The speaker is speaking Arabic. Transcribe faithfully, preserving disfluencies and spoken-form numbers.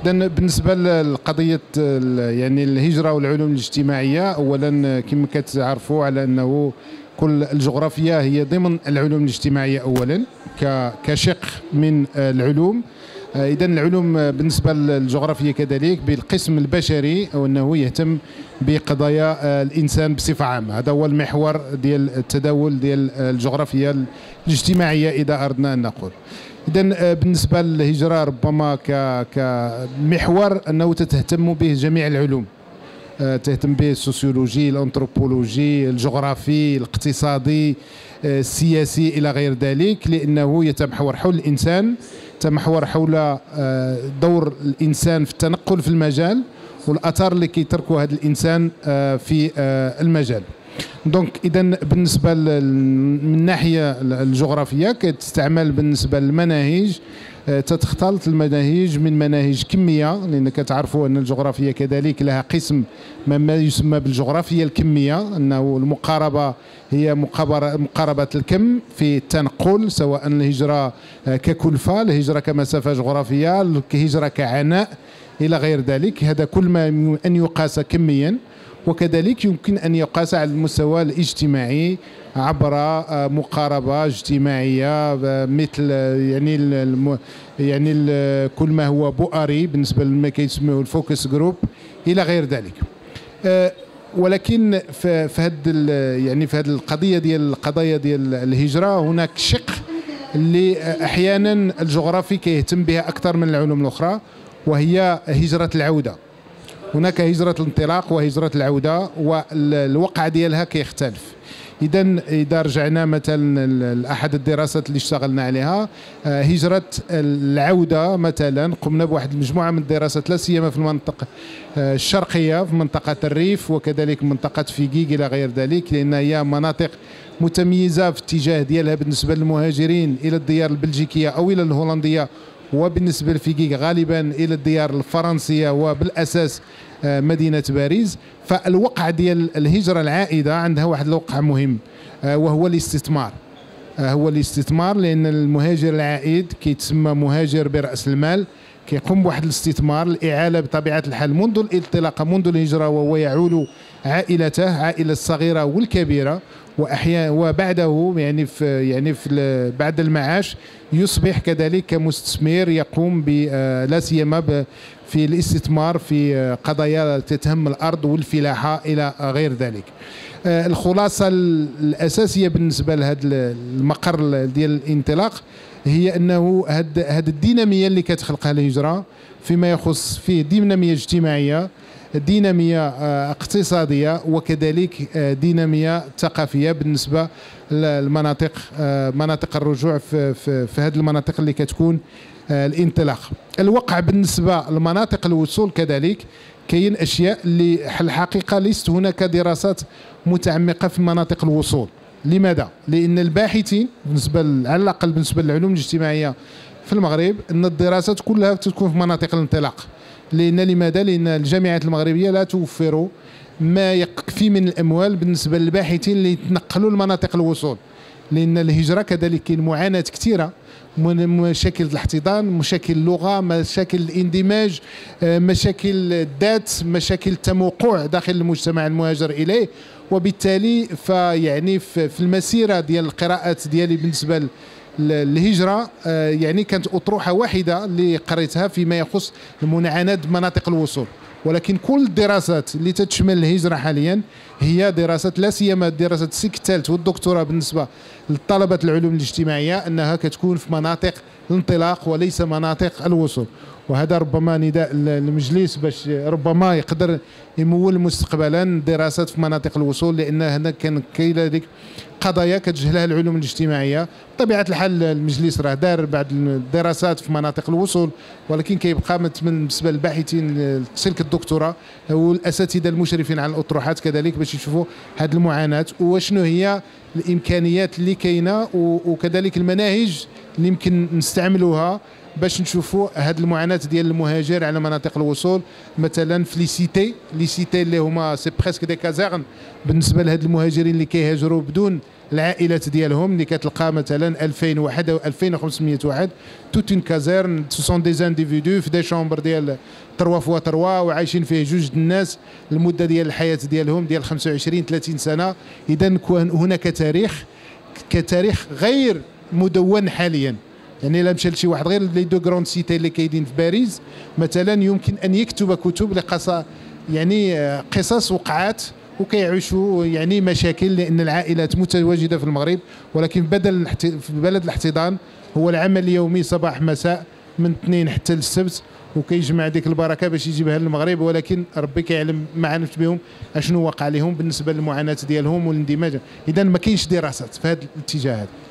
إذا بالنسبة لقضية يعني الهجرة والعلوم الاجتماعية، أولا كما كتعرفوا على أنه كل الجغرافيا هي ضمن العلوم الاجتماعية أولا كشق من العلوم. إذا العلوم بالنسبة للجغرافيا كذلك بالقسم البشري، أو أنه يهتم بقضايا الإنسان بصفة عامة. هذا هو المحور ديال التداول ديال الجغرافيا الاجتماعية إذا أردنا أن نقول. إذا بالنسبة للهجرة ربما كمحور أنه تهتم به جميع العلوم، تهتم به السوسيولوجي، الأنثروبولوجي، الجغرافي، الاقتصادي، السياسي إلى غير ذلك، لأنه يتمحور حول الإنسان، يتمحور حول دور الإنسان في التنقل في المجال والأثر اللي كيتركه هذا الإنسان في المجال. دونك إذا بالنسبة من الناحية الجغرافية كتستعمل بالنسبة للمناهج، تتختلط المناهج من مناهج كمية، لأن كتعرفوا أن الجغرافيا كذلك لها قسم ما يسمى بالجغرافيا الكمية، أنه المقاربة هي مقاربة الكم في التنقل، سواء الهجرة ككلفة، الهجرة كمسافة جغرافية، الهجرة كعناء إلى غير ذلك. هذا كل ما أن يقاس كميا، وكذلك يمكن أن يقاس على المستوى الاجتماعي عبر مقاربة اجتماعية مثل يعني الم يعني ال كل ما هو بؤري بالنسبة لما كيسموه الفوكس جروب إلى غير ذلك. ولكن في هذه يعني في هذه القضية ديال القضايا ديال الهجرة هناك شق اللي أحيانا الجغرافي كيهتم بها أكثر من العلوم الأخرى، وهي هجرة العودة. هناك هجرة الانطلاق وهجرة العودة، والوقع ديالها كيختلف. إذا إذا رجعنا مثلا لأحد الدراسات اللي اشتغلنا عليها، هجرة العودة مثلا قمنا بواحد المجموعة من الدراسات لا سيما في المنطقة الشرقية، في منطقة الريف وكذلك منطقة فيكيك إلى غير ذلك، لأن هي مناطق متميزة في اتجاه ديالها بالنسبة للمهاجرين إلى الديار البلجيكية أو إلى الهولندية، وبالنسبة لفيكيك غالبا إلى الديار الفرنسية وبالأساس مدينة باريس. فالوقع ديال الهجرة العائدة عندها واحد الوقع مهم، وهو الاستثمار. هو الاستثمار، لأن المهاجر العائد كيتسمى مهاجر برأس المال، كيقوم بواحد الاستثمار، الإعالة بطبيعة الحال منذ الانطلاقة منذ الهجرة، وهو يعول عائلته، عائلة الصغيرة والكبيرة، واحيانا وبعده يعني في يعني في بعد المعاش يصبح كذلك كمستثمر يقوم ب لا سيما في الاستثمار في قضايا تتهم الارض والفلاحه الى غير ذلك. الخلاصه الاساسيه بالنسبه لهذا المقر ديال الانطلاق هي انه هاد هاد الديناميه اللي كتخلقها الهجره فيما يخص فيه ديناميه اجتماعيه، دينامية اقتصادية، وكذلك دينامية ثقافية بالنسبة للمناطق، مناطق الرجوع في, في, في هذه المناطق اللي كتكون الانطلاق. الوقع بالنسبة لمناطق الوصول كذلك كاين أشياء اللي الحقيقة ليست هناك دراسات متعمقة في مناطق الوصول. لماذا؟ لأن الباحثين بالنسبة على الأقل بالنسبة للعلوم الاجتماعية في المغرب أن الدراسات كلها تكون في مناطق الانطلاق. لأن لماذا؟ لأن الجامعات المغربية لا توفر ما يكفي من الأموال بالنسبة للباحثين اللي يتنقلوا لمناطق الوصول، لأن الهجرة كذلك كاين معاناة كثيرة، مشاكل الاحتضان، مشاكل اللغة، مشاكل الاندماج، مشاكل الذات، مشاكل التموقع داخل المجتمع المهاجر إليه. وبالتالي فيعني في المسيرة ديال القراءات ديالي بالنسبة الهجرة يعني كانت أطروحة واحدة اللي قريتها فيما يخص المعاناة مناطق الوصول، ولكن كل الدراسات اللي تتشمل الهجرة حاليا هي دراسات لا سيما دراسة السلك الثالث والدكتوراه بالنسبة لطلبة العلوم الاجتماعية أنها كتكون في مناطق الانطلاق وليس مناطق الوصول. وهذا ربما نداء المجلس باش ربما يقدر يمول مستقبلا دراسات في مناطق الوصول، لأن هنا كان كذلك قضايا كتجهلها العلوم الاجتماعيه. بطبيعه الحال المجلس راه دار بعض الدراسات في مناطق الوصول، ولكن كيبقى بالنسبه للباحثين سلك الدكتوراه والاساتذه المشرفين على الاطروحات كذلك باش يشوفوا هذه المعاناه وشنو هي الامكانيات اللي كاينه، وكذلك المناهج اللي يمكن نستعملوها باش نشوفوا هذه المعاناه ديال المهاجر على مناطق الوصول. مثلا في لي سيتي لي سيتي اللي هما سي بريسك دي كازيرن بالنسبه لهاد المهاجرين اللي كيهاجروا بدون العائلات ديالهم، اللي كتلقى مثلا ألفين واحد او ألفين وخمسمية واحد توت اون كازيرن سو سون دي انديفيدو في دي شومبر ديال ثلاثة فوا ثلاثة وعايشين فيه جوج الناس المده ديال الحياه ديالهم ديال خمسة وعشرين ثلاثين سنه. اذا هناك تاريخ كتاريخ غير مدون حاليا. يعني الا مشى لشي واحد غير لي دو غروند سيتي اللي كاينين في باريس مثلا يمكن ان يكتب كتب لقصة يعني قصص وقعات وكيعيشوا يعني مشاكل، لان العائلات متواجده في المغرب، ولكن بدل في بلد الاحتضان هو العمل اليومي صباح مساء من الاثنين حتى للسبت، وكيجمع ديك البركه باش يجيبها للمغرب، ولكن ربي كيعلم ما عرفت بهم اشنو وقع لهم بالنسبه للمعاناه ديالهم والاندماج. اذا ما كاينش دراسات في هذا الاتجاه هذا.